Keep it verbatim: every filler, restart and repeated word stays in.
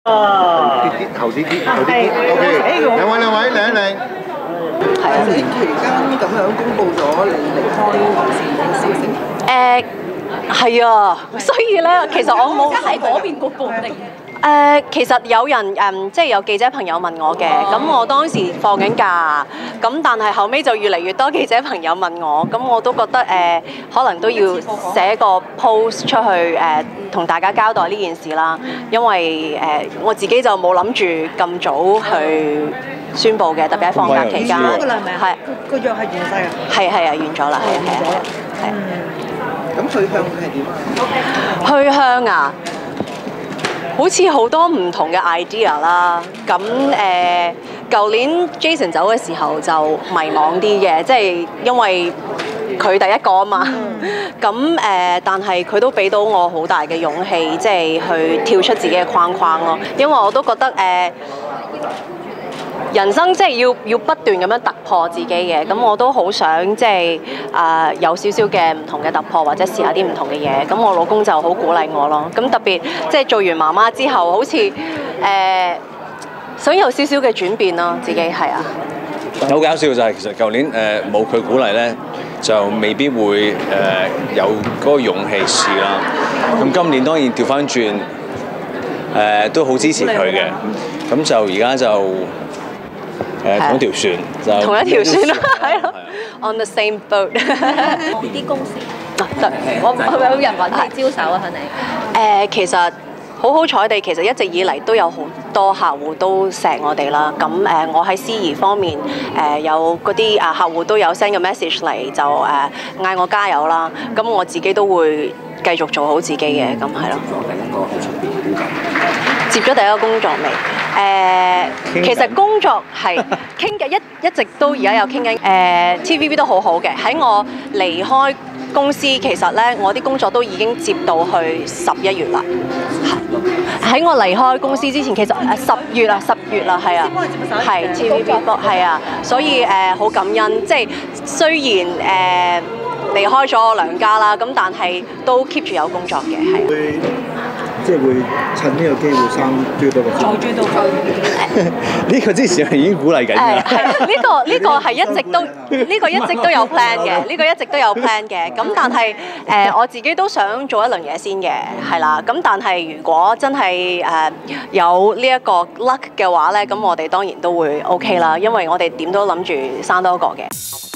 啊！啲啲頭啲啲頭啲啲 ，OK。兩位兩位，嚟一嚟。 係啊！呢期間咁樣公佈咗你離開無線嘅消息。 誒係啊，所以咧，其實我冇喺嗰邊公佈定。 誒、呃，其實有人誒、嗯，即係有記者朋友問我嘅，咁、oh. 我當時放緊假，咁但係後尾就越嚟越多記者朋友問我，咁我都覺得誒、呃，可能都要寫個 post 出去誒，同、呃、大家交代呢件事啦，因為誒、呃、我自己就冇諗住咁早去宣佈嘅，特別喺放假期間。 完咗㗎啦，係咪啊？ 係。 個約係完曬啊？ 係係啊，完咗啦，係啊係啊係啊。 咁去向係點啊？ 去向啊？好似好多唔同嘅 idea 啦，咁誒，舊年 Jason 走嘅時候就迷茫啲嘅，即係因為佢第一個啊嘛，咁誒、呃，但係佢都俾到我好大嘅勇氣，即係去跳出自己嘅框框咯，因為我都覺得誒。呃人生即係要要不斷咁樣突破自己嘅，咁我都好想即係啊、呃、有少少嘅唔同嘅突破，或者試下啲唔同嘅嘢。咁我老公就好鼓勵我咯。咁特別即係做完媽媽之後，好似誒、呃、想有少少嘅轉變咯，自己係啊。 好搞笑就係其實舊年誒冇佢鼓勵咧，就未必會誒、呃、有嗰個勇氣試啦。咁今年當然調翻轉誒都好支持佢嘅，咁就而家就。誒同一條船就同一條船咯，係咯 ，on the same boat。 啲公司啊得， 我係咪有人揾你招手啊？向你？ 誒其實好好彩地，其實一直以嚟都有好多客戶都錫我哋啦。咁誒，我喺司儀方面誒有嗰啲啊客戶都有 send 個 message 嚟，就誒嗌我加油啦。咁我自己都會繼續做好自己嘅，咁係咯。接咗第一個工作未？誒、呃，其實工作係傾嘅，一一直都而家有傾緊。誒、呃、T V B 都好好嘅，喺我離開公司，其實咧我啲工作都已經接到去十一月啦。喺我離開公司之前，其實誒十月啦，十月啦，係啊，係 T V B 係啊，所以誒好、呃、感恩，即係雖然誒、呃、離開咗我娘家啦，咁但係都 keep 住有工作嘅，係啊。 即係會趁呢個機會生追多個再追多個。 呢個之前係已經鼓勵緊㗎。 係呢個呢個係一直都呢個一直都有 plan 嘅，呢個一直都有 plan 嘅。咁但係誒我自己都想做一輪嘢先嘅，係啦。咁但係如果真係誒有呢一個 luck 嘅話咧，咁我哋當然都會 OK 啦，因為我哋點都諗住生多個嘅。